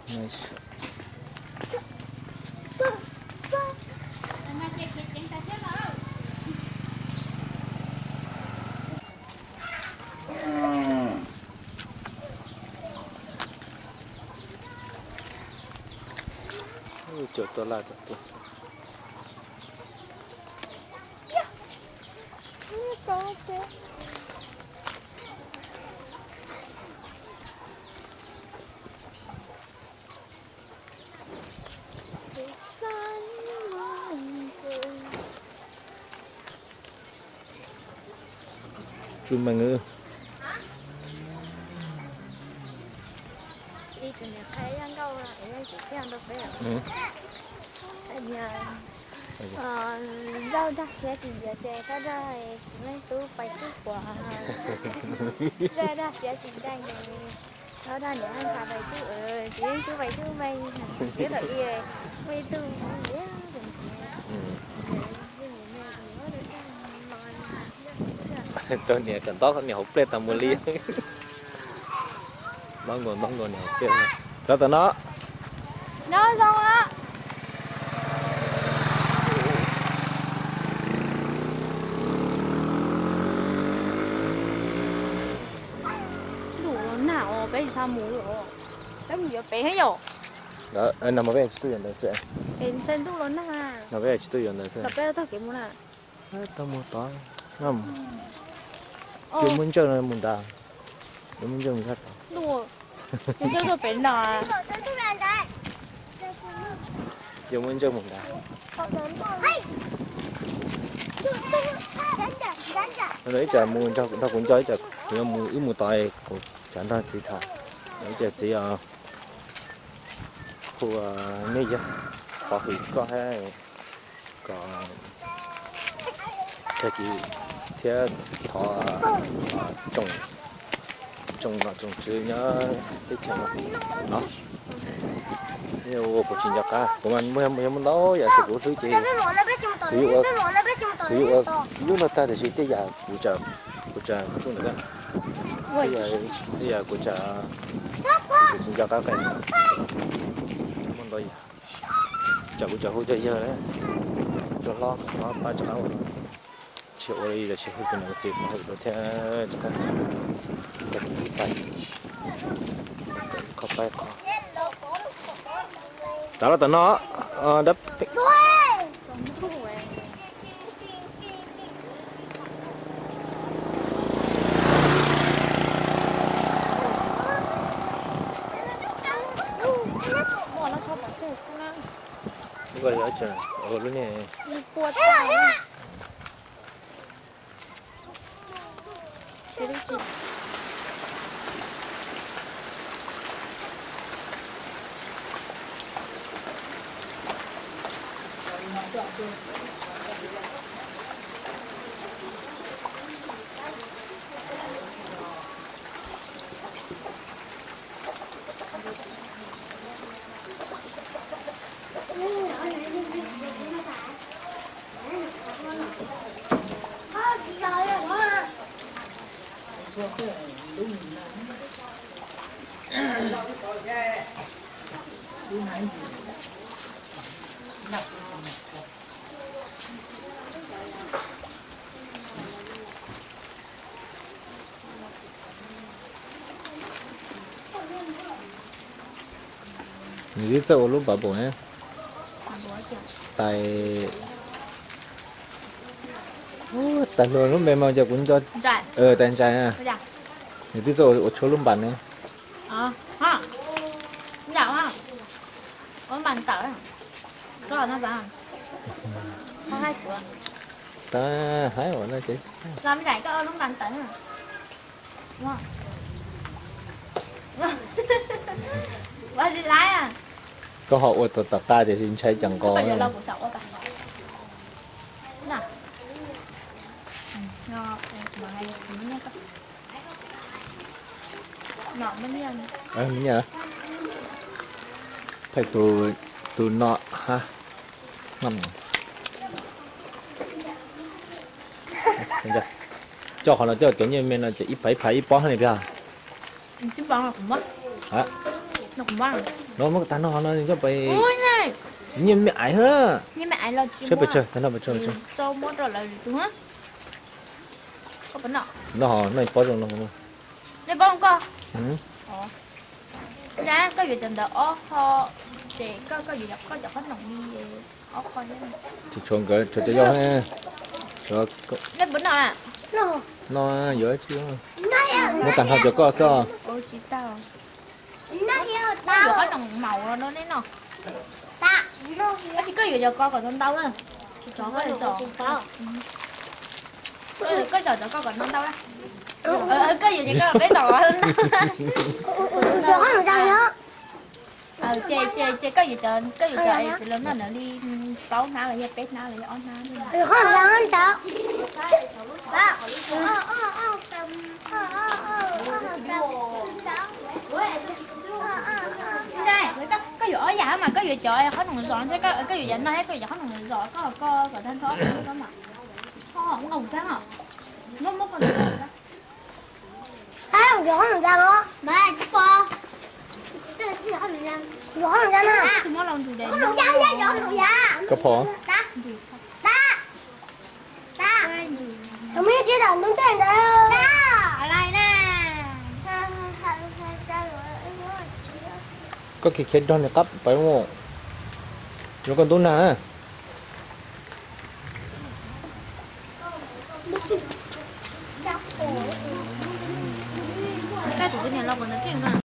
Nice. Chỗ to là chỗ. Chun mà ngư. Đi từ nhà khai ăn câu là em chỉ cái ăn đâu phải là. Rau đắt xe thì giờ xe có ra mấy túi bay túi quả. Ra đắt xe thì đây này. Nó đang để ăn cả bay túi túi bay túi bay. Cái là gì? Bay túi gì á? Tôi nè cần tóc nè hộp lên tầm 10 ly. Bóng ngồi nè kia. Đó tao nó. Nó xong á. Đủ nào bé sao mù rồi. Cái gì bé hết rồi. Đó, anh nằm ở bên tôi nhận được sẽ. Em chân đủ lớn à. Nằm bên tôi nhận được sẽ. Tập bé tao kiếm muốn à. Tao mua tỏi. Ngâm. Chúng muốn chơi là muốn đào. Chúng muốn chơi mình khác. Đủ. Chúng chơi tôi bên nào. Chúng muốn chơi mình đào. Nó nói chả mua cho tao cũng chơi chả. Nhưng mua ít mua tỏi cũng chẳng ra gì thà. Nói chả chỉ khu này chứ. Có hủy có hay có thế thì thế thọ trồng chữ nhá cái chuyện nó nhiều bộ chuyện giặc cả của mình mới nói giờ thì cũng thứ gì ví dụ lúc mà ta thì chỉ tới giờ của chợ chung được cái bây giờ của chợ thì chuyện giặc cả cái muốn nói gì chợ hỗ trợ giờ đấy cho lo ba cháu chiều đây là chiều cái này thì mà được theo cái tay có tay có đó là tụi nó đắp gọi là trời ở luôn nè你biết sao lúc bà bố nhé tại tại luôn lúc mềm màu giờ cũng cho tại trai à你biết sao我抽 luôn bạn này ha dạo ha có bàn tỏi có nó ra có hai cửa ta hái rồi nó chị làm cái có lúc bàn tỏi đúng không bao gì lái à có họ ở tập ta thì xin chơi chẳng có bây giờ lâu của sậu cả nè nọ mà hay mình nhá nọ mình nhá mình nhá phải từ nọ ha cho họ là cho kiểu như mình là chỉ ít phải ít bó này bây giờ chứ bó là cũng mất hả nó cũng vang nó mất tan nó cho bay ui này nhưng mẹ ai hả nhưng mà ai lo chim chơi bơi chơi tan nó bơi chơi cho mỗi rồi là đúng á có vấn nọ nó bao giờ nó này bao không co ừ nè có việc tình đó ho chị có gì có giọt hết nồng đi ó coi nhé thì chọn cái cho tôi ha cho này bữa nọ à nó dễ chưa nó tặng hợp cho có sao ôi chị tao nó giọt hết nồng màu nó đấy nọ nó chỉ có việc cho con còn non đâu đó chó có thể sò có sò cho con còn non đâu đó cái gì vậy con cái sò hơn Gió nó ra đó. chơi có gì cho thì lớn nó đi sáu ná lại pet ná lại on ná Gió nó ra hơn sao? đây có vỏ giả mà có vỏ chọi khó nồng giòn chứ có vỏ giả nó thấy có vỏ nồng giòn có thanh thoát có mà không ngầu sáng à nó mất con Thấy gió nó ra đó. Mẹ con. Cái gì gió nó ra? Gió nó ra nè. tụi nó làm chủ đề Gió nó ra. có phỏ Ta. Không biết chứ đâu đứng trên đây. lại nè có cái đó này cắp phải không rồi con tôi nè